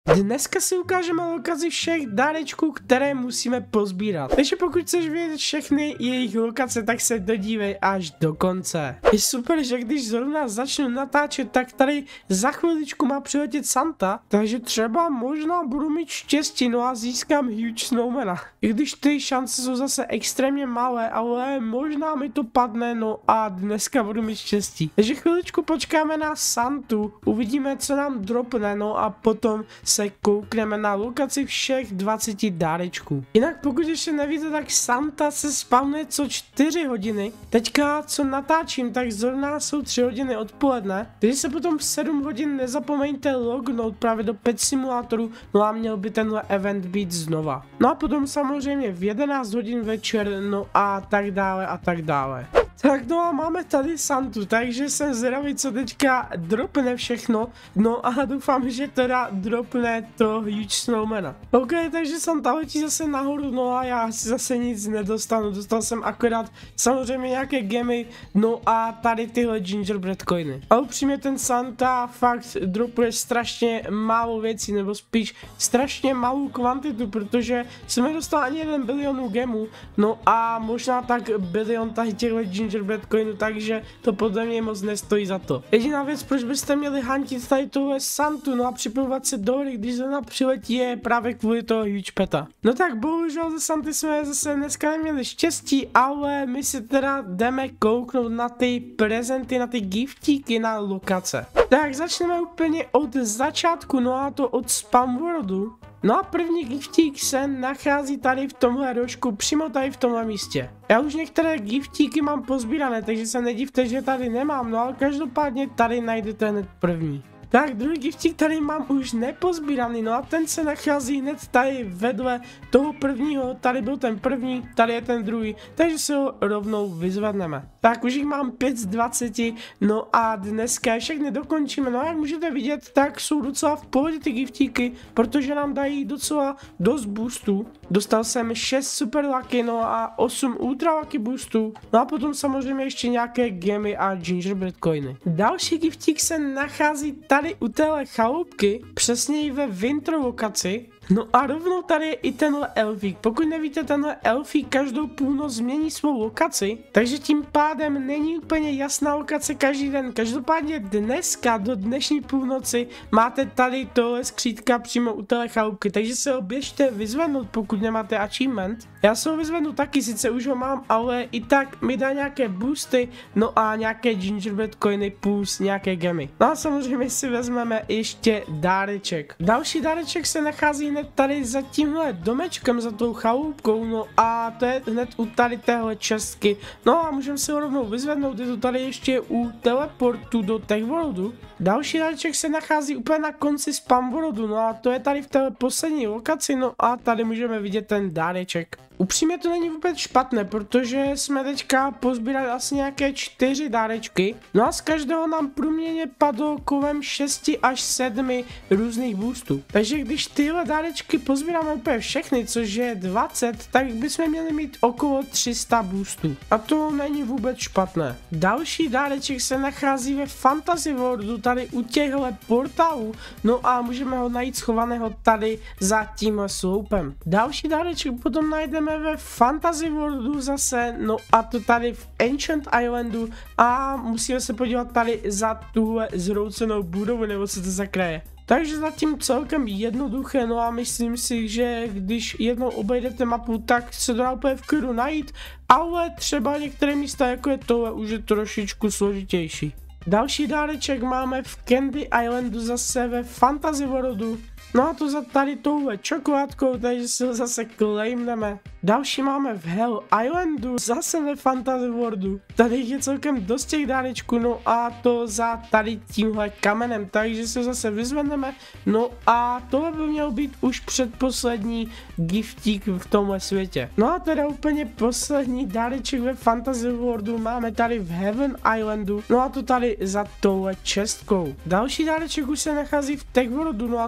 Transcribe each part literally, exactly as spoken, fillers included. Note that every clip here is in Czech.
Dneska si ukážeme lokaci všech dárečků, které musíme pozbírat. Takže pokud chceš vědět všechny jejich lokace, tak se dodívej až do konce. Je super, že když zrovna začnu natáčet, tak tady za chviličku má přiletět Santa, takže třeba možná budu mít štěstí, no a získám huge snowmana. I když ty šance jsou zase extrémně malé, ale možná mi to padne, no a dneska budu mít štěstí. Takže chviličku počkáme na Santu, uvidíme, co nám dropne, no a potom se koukneme na lokaci všech dvaceti dárečků. Jinak pokud ještě nevíte, tak Santa se spawnuje co čtyři hodiny. Teďka co natáčím, tak zrovna jsou tři hodiny odpoledne, takže se potom v sedm hodin nezapomeňte lognout právě do Pet Simulatoru, no a měl by tenhle event být znova. No a potom samozřejmě v jedenáct hodin večer, no a tak dále a tak dále. Tak no a máme tady Santu, takže jsem zvědavý, co teďka dropne všechno, no a doufám, že teda dropne to huge snowmana. Ok, takže Santa letí zase nahoru, no a já si zase nic nedostanu, dostal jsem akorát samozřejmě nějaké gemy, no a tady tyhle gingerbread coiny. A upřímně ten Santa fakt dropuje strašně málo věcí, nebo spíš strašně malou kvantitu, protože jsem nedostal ani jeden bilionu gemů, no a možná tak bilion tady těchto gingerbread gingerbread coinu, takže to podle mě moc nestojí za to. Jediná věc, proč byste měli hantit tady tohle Santu, no a připojovat se do hry, když zrovna přiletí, je právě kvůli toho huge peta. No tak bohužel ze Santy jsme zase dneska neměli štěstí, ale my si teda jdeme kouknout na ty prezenty, na ty giftíky, na lokace. Tak začneme úplně od začátku, no a to od Spam Worldu. No a první giftík se nachází tady v tomhle rožku, přímo tady v tomhle místě. Já už některé giftíky mám pozbírané, takže se nedivte, že tady nemám, no ale každopádně tady najdete hned první. Tak druhý giftík tady mám už nepozbíraný, no a ten se nachází hned tady vedle toho prvního, tady byl ten první, tady je ten druhý, takže se ho rovnou vyzvedneme. Tak už jich mám pět z dvaceti, no a dneska všechny dokončíme, no a jak můžete vidět, tak jsou docela v pohodě ty giftíky, protože nám dají docela dost boostů. Dostal jsem šest super lucky, no a osm ultra lucky boostů, no a potom samozřejmě ještě nějaké gemy a gingerbread coiny. Další giftík se nachází tady Tady u téhle chaloupky, přesněji ve winter lokaci. No a rovnou tady je i tenhle elfík. Pokud nevíte, tenhle elfík každou půlnoc změní svou lokaci, takže tím pádem není úplně jasná lokace každý den. Každopádně dneska do dnešní půlnoci máte tady tohle skřítka přímo u téhle chaloupky, takže se ho běžte vyzvednout, pokud nemáte achievement. Já se ho vyzvednu taky, sice už ho mám, ale i tak mi dá nějaké boosty, no a nějaké gingerbread coiny plus nějaké gemy. No a samozřejmě si vezmeme ještě dáreček. Další dáreček se nachází hned tady za tímhle domečkem, za tou chaloupkou, no a to je hned u tady téhle čestky. No a můžeme si ho rovnou vyzvednout, je to tady ještě u teleportu do Tech Worldu. Další dáreček se nachází úplně na konci Spam Worldu, no a to je tady v té poslední lokaci, no a tady můžeme vidět ten dáreček. Upřímně to není vůbec špatné, protože jsme teďka pozbírali asi nějaké čtyři dárečky, no a z každého nám průměrně padlo kolem šesti až sedmi různých boostů. Takže když tyhle dárečky pozbíráme úplně všechny, což je dvacet, tak bychom měli mít okolo tři sta boostů. A to není vůbec špatné. Další dáreček se nachází ve Fantasy Worldu, tady u těchto portálů, no a můžeme ho najít schovaného tady za tímhle sloupem. Další dáreček potom najdeme ve Fantasy Worldu zase, no a to tady v Ancient Islandu a musíme se podívat tady za tuhle zroucenou budovu, nebo co to za kraje. Takže zatím celkem jednoduché, no a myslím si, že když jednou obejdete mapu, tak se to dá úplně v klidu najít, ale třeba některé místa, jako je tohle, už je trošičku složitější. Další dáreček máme v Candy Islandu zase ve Fantasy Worldu. No a to za tady touhle čokoládkou, takže si ho zase claimneme. Další máme v Hell Islandu, zase ve Fantasy Worldu. Tady je celkem dost těch dárečků, no a to za tady tímhle kamenem, takže se zase vyzvedneme. No a tohle by měl být už předposlední giftík v tomhle světě. No a teda úplně poslední dáreček ve Fantasy Worldu máme tady v Heaven Islandu, no a to tady za touhle čestkou. Další dáreček už se nachází v Tech Worldu, no a to hned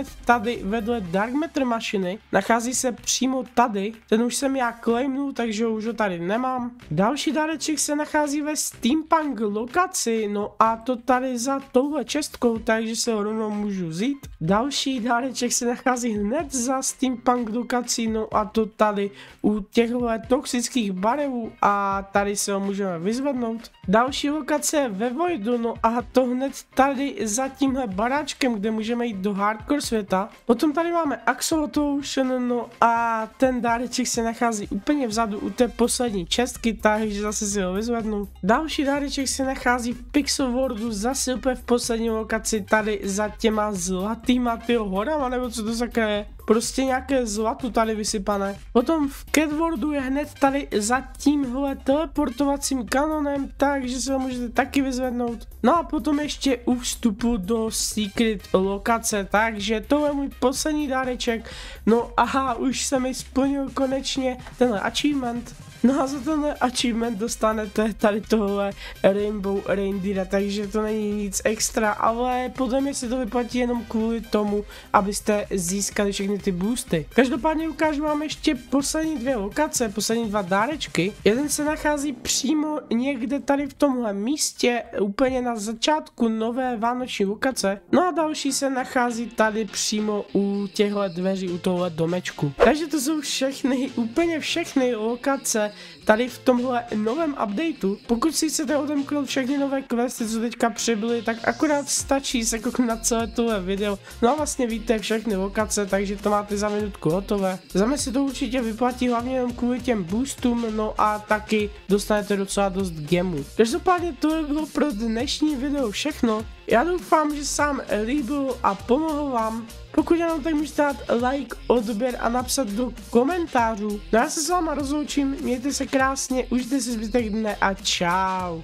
tady vedle Dark Matter mašiny. Nachází se přímo tady. Ten už jsem já claimnul, takže už ho tady nemám. Další dáreček se nachází ve Steampunk lokaci, no a to tady za touhle čestkou, takže se ho rovnou můžu vzít. Další dáreček se nachází hned za Steampunk lokací, no a to tady u těchto toxických barevů a tady se ho můžeme vyzvednout. Další lokace je ve Voidu, no a to hned tady za tímhle baráčkem, kde můžeme jít do hardcore světa. Potom tady máme Axolotl Ocean, no a ten dáreček se nachází úplně vzadu u té poslední čestky, takže zase si ho vyzvednu. Další dáreček se nachází v Pixel Worldu, zase úplně v poslední lokaci, tady za těma zlatýma tyho horama, nebo co to sakra je. Prostě nějaké zlato tady vysypané. Potom v Cat Worldu je hned tady za tímhle teleportovacím kanonem, takže se ho můžete taky vyzvednout. No a potom ještě u vstupu do Secret lokace, takže to je můj poslední dáreček. No aha, už se mi splnil konečně tenhle achievement. No a za tenhle achievement dostanete tady tohle Rainbow Reindeera, takže to není nic extra, ale podle mě se to vyplatí jenom kvůli tomu, abyste získali všechny ty boosty. Každopádně ukážu vám ještě poslední dvě lokace, poslední dva dárečky. Jeden se nachází přímo někde tady v tomhle místě, úplně na začátku nové vánoční lokace. No a další se nachází tady přímo u těchto dveří, u tohle domečku. Takže to jsou všechny, úplně všechny lokace tady v tomhle novém updateu. Pokud si chcete odemknout všechny nové questy, co teďka přibyly, tak akorát stačí se kouknout na celé tohle video. No a vlastně víte všechny lokace, takže to máte za minutku hotové. Za mě se to určitě vyplatí hlavně jenom kvůli těm boostům, no a taky dostanete docela dost gemů. Každopádně to bylo pro dnešní video všechno. Já doufám, že se vám líbil a pomohl vám. Pokud ano, tak můžete dát like, odběr a napsat do komentářů. No já se s váma rozloučím, mějte se krásně, užijte si zbytek dne a čau.